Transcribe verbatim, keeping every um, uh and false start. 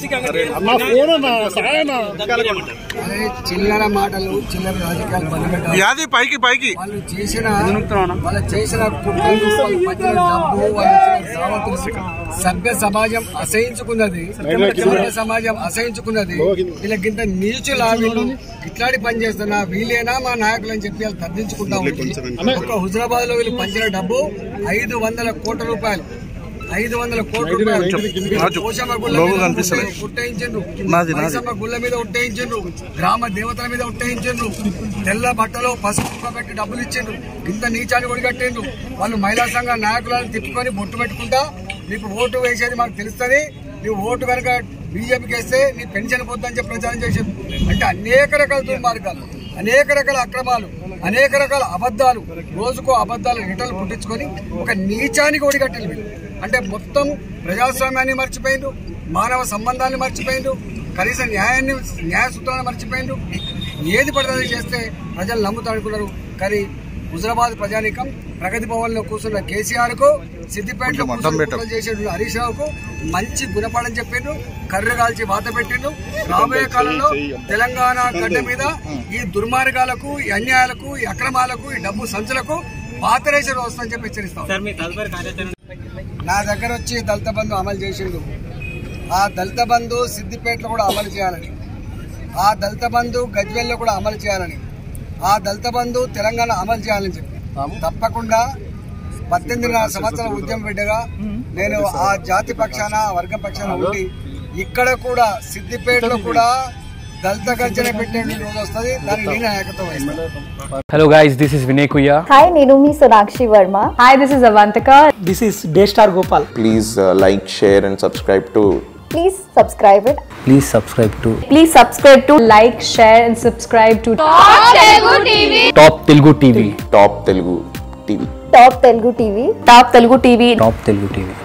చిల్లర మాటలు చిల్లర రాజకీయాలు యాది పైకి పైకి వాళ్ళు చేసిన వాళ్ళు చేసిన కుట్రలు డబ్బు సభ్య సమాజం అసహించుకున్నది సభ్య సమాజం అసహించుకున్నది వీళ్ళకింత నీచులా వీళ్ళు ఇట్లాంటి పని చేస్తున్నా వీళ్ళేనా మా నాయకులు అని చెప్పి వాళ్ళు తగ్గించుకుంటా ఉంటుంది. ఒక హుజరాబాద్ లో వీళ్ళు పంచిన డబ్బు ఐదు వందల కోట్ల రూపాయలు ఐదు వందల కోట్ల రూపాయలు పోషమ్మ గుళ్ళ ఉట్టయించండ్రు, మైసమ్మ గుళ్ళ మీద ఉట్టయించండ్రు, గ్రామ దేవతల మీద ఉట్టయించండ్రు, తెల్ల బట్టలో పసుపు పెట్టి డబ్బులు ఇచ్చిండ్రు. ఇంత నీచాన్ని ఒడిగట్టిండ్రు. వాళ్ళు మహిళా సంఘ నాయకులను తిప్పుకొని బొట్టు పెట్టుకుంటా నీకు ఓటు వేసేది మాకు తెలుస్తుంది, నువ్వు ఓటు కనుక బీజేపీకి వేస్తే నీ పెన్షన్ పోద్దని చెప్పి ప్రచారం చేసేది. అంటే అనేక రకాల దుర్మార్గాలు, అనేక రకాల అక్రమాలు, అనేక రకాల అబద్దాలు, రోజుకో అబద్దాలు రిటర్లు పుట్టించుకొని ఒక నీచానికి ఒడిగట్టింది వీళ్ళు. అంటే మొత్తం ప్రజాస్వామ్యాన్ని మర్చిపోయిండు, మానవ సంబంధాన్ని మర్చిపోయిండు, కనీస న్యాయాన్ని న్యాయ సూత్రాన్ని మర్చిపోయిండు. ఏది పడుతుంది చేస్తే ప్రజలు నమ్ముతాడుకున్నారు. కానీ హుజరాబాద్ ప్రజానీకం ప్రగతి భవన్ లో కూర్చున్న కేసీఆర్ కు, సిద్దిపేటలో చేసేటువంటి హరీష్ రావుకు మంచి గుణపాఠం చెప్పిండు, కర్ర కాల్చి వాత పెట్టిండు. రాబోయే కాలంలో తెలంగాణ గడ్డ మీద ఈ దుర్మార్గాలకు, ఈ అన్యాయాలకు, ఈ అక్రమాలకు, ఈ డబ్బు సంచులకు పాతరేశ్వరం వస్తుందని చెప్పి హెచ్చరిస్తాం. నా దగ్గర వచ్చి దళిత బంధు అమలు చేసిండు. ఆ దళిత బంధు సిద్దిపేటలో కూడా అమలు చేయాలని, ఆ దళిత బంధు గజ్వేల్లో కూడా అమలు చేయాలని, ఆ దళిత బంధు తెలంగాణ అమలు చేయాలని చెప్పి తప్పకుండా పద్దెనిమిదిన్నర సంవత్సరాల ఉద్యమ బిడ్డగా నేను ఆ జాతి పక్షాన, వర్గం పక్షాన ఉండి ఇక్కడ కూడా సిద్దిపేటలో కూడా దళిత గర్జన పెట్టే రోజు వస్తుంది. దానికి నేను నాయకత్వం వహిస్తాను. Hello guys, this is Vinay Kuya. Hi, నేను మీ Sonakshi Varma. Hi, this is Avantika. This is Daystar Gopal. Please uh, like, share and subscribe to. Please subscribe it. Please subscribe to Please subscribe to like, share and subscribe to Top Telugu T V. Top Telugu T V. Top Telugu T V. Top Telugu T V. Top Telugu T V. Top Telugu T V.